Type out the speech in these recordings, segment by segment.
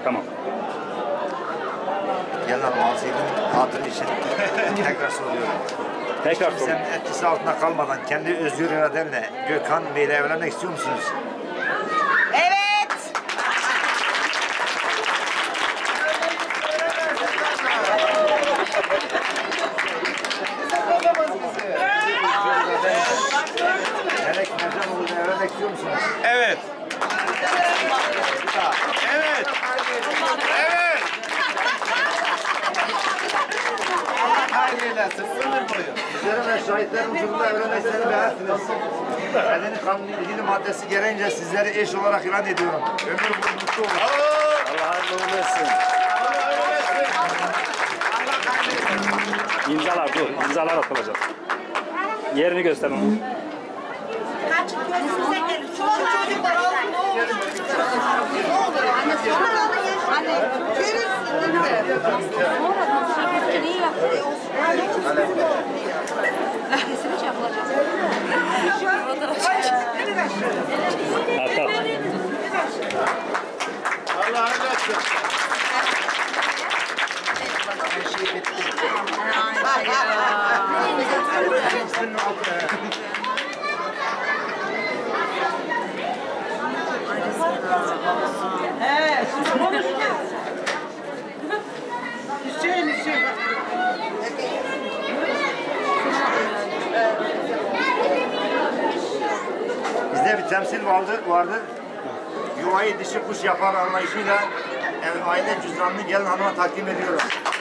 Tamam. Gelin hanım Asiye'nin hatırı için tekrar soruyorum. Tekrar sor. Sen etkisi altında kalmadan kendi özgür iradenle Gökhan Bey'le evlenmek istiyor musunuz? Evet. Melek Mercanoğlu'yla evlenmek istiyor musunuz? Evet. Evet. Evet. Üzerine şahitlerin huzurunda evlenmek istediğini belirttiniz. Medeni kanunun ilgili maddesi gereğince sizleri eş olarak ilan ediyorum. Ömür boyu mutlu olun. Allah razı olsun. İmzalar dur. İmzalar atılacak. Yerini göster onu. Gözümüze gelin. Çocuk var. Ne olur. Ne olur. Anne. Görürsün değil mi? At at. Allah razı olsun. Bizde bir temsil vardır. Yuvayı dişi kuş yapar anlayışıyla aile cüzdanını gelin hanıma takdim ediyorum.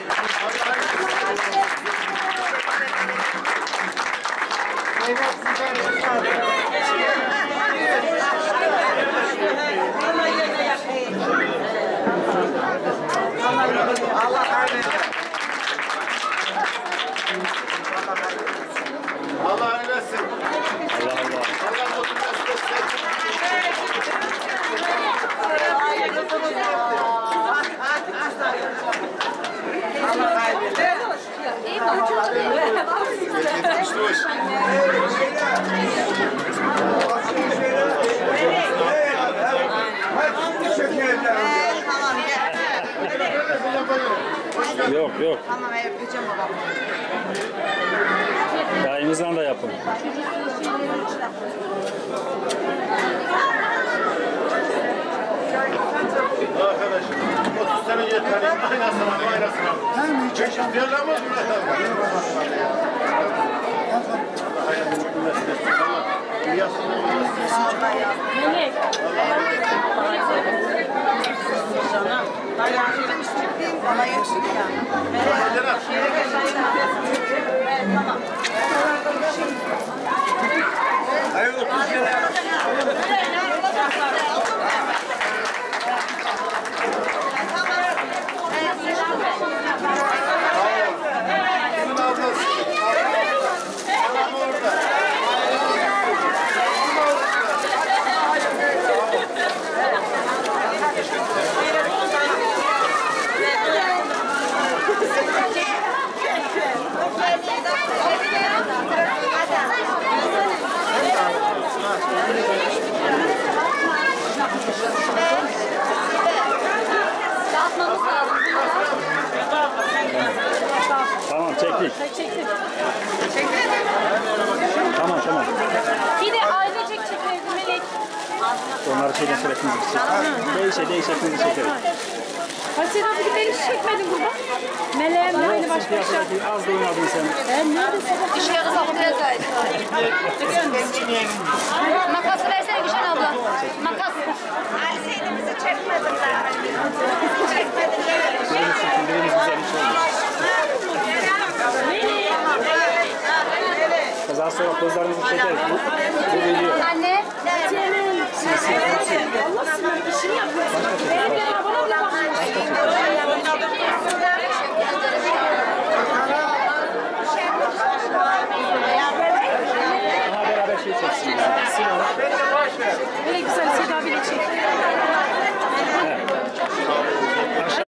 Allah kaybeder. Allah eylesin. Allah Allah. Allah mutlu etsin. Allah kaybeder. Yetmişti hoş. Tamam gel. Yok yok. Tamam öpeceğim babamı. Dayımızdan da yapın. Arkadaşım 30 sene yeter. Aynasına. Çeşit verilemez mi? Bana yakışıklı yani. Tamam. Hayırlı 30 sene. Tamam çektik. Tamam tamam. Bir de ailecek çekeriz Melek. Onları şeyden sonra hepimiz çekelim. Değişe hepimizi çekelim. Hasan abi beni hiç çekmedin burada. Meleğimle aynı baş başa. Az da oynadın sen. Ben neredesin? İş yarı haftaya gayet. Makası versene Gülşen abla. Makas. Alise'yle çekmedin zaten. Çekmedin. Birimiz çekildiğimiz güzel bir şey olmuş. Kazan sonra pozlarımızı çekeriz. Bu video. Anne. Allah sınır işini yapıyorsun. Benim de bana bile bakmıyorsun.